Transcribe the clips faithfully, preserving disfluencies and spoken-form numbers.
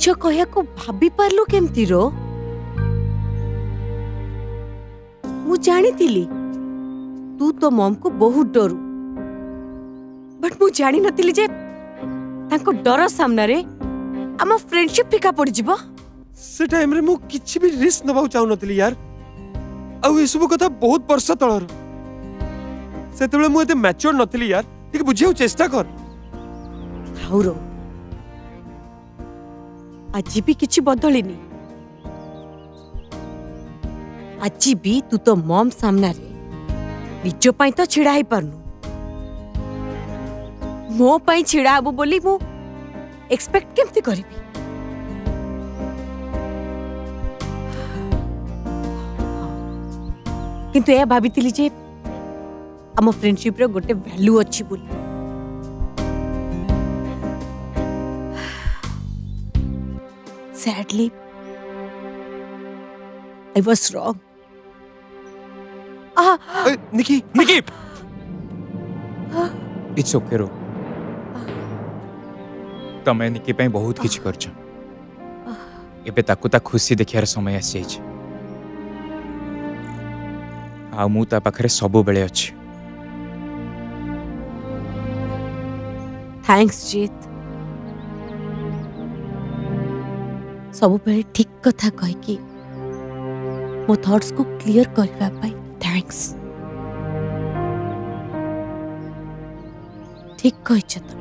मिछ कहया को भाबी पारलु केमती रो मु जानी थिली तू तो मम को बहुत डरू बट मु जानी नथिली जे तांको डर सामना रे आम फ्रेंडशिप फिका पड़ जिवो से टाइम रे मु किछि भी रिस्क नबाउ चाहू नथिली यार आ ए सब कथा बहुत वर्ष तळर सेतेबेले मु एते मैच्योर नथिली यार ठीक बुझियो चेष्टा कर हाउरो आज भी किछि बदलिनी आज भी तू तो मम सामना रे निजो पाई तो छिड़ा ही परनु मो पाई छिड़ा हबो बोली मु एक्सपेक्ट केमती करिबी किंतु ए भाबितिली जे आम फ्रेंडशिप रे गोटे वैल्यू अच्छी बोली सैडली आई वाज रॉन्ग आ निकी निकी इट्स ओके रो तमे निकी पे बहुत किछ करछ एबे ताकू ता खुशी देखियार समय आसी जाइछ आ मु ता पाखरे सबो बेले अछि थैंक्स जीत सब बेले ठीक कथा कह कि मो थॉट्स को क्लियर करबा पाई थैंक्स ठीक कहिछ तो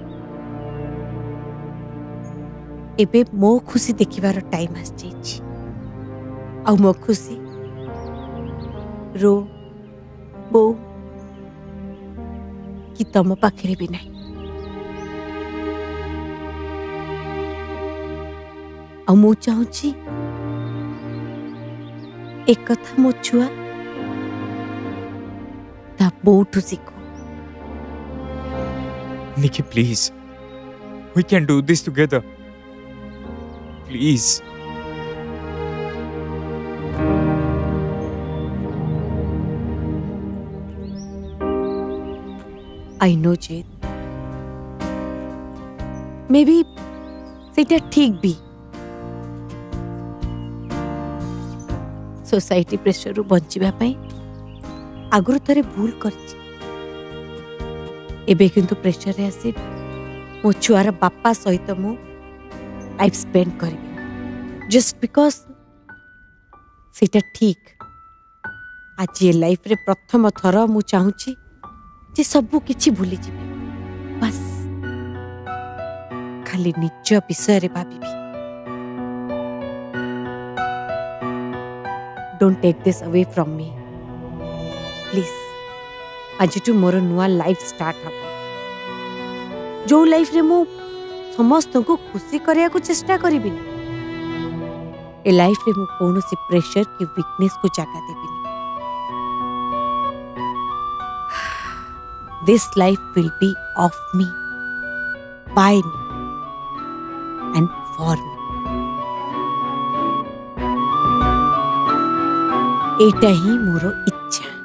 एबे मो खुशी देखिबार टाइम आस जाइछ आ मो खुशी रो बो कि तम पाखरे भी नहीं आ मु चाहूची एक कथा मो छुआ ता बोठू सीखो Nikki please we can do this together please I know it may be सेटा ठीक भी सोसाइटी प्रेशर रु बंचिबा पई आगुरु थरे भूल करछि एबे किंतु प्रेशर रे आसी मो छुआर बापा सहित मो लाइफ स्पेंड करबी जस्ट बिकॉज सेटा ठीक आज ये लाइफ रे प्रथम थर मु चाहूची जे सबु किछि भूली जिबे बस खाली निज विषय रे भाबिबी don't take this away from me please आज टू मोर नुआ लाइफ स्टार्ट हबो जो लाइफ रे मु समस्त को खुशी करिया को चेष्टा करिबिनी ए लाइफ रे मु कोनोसी प्रेशर की वीकनेस को जागा देबिनी This life will be of me, by me, and for me. एटा ही मोरो इच्छा।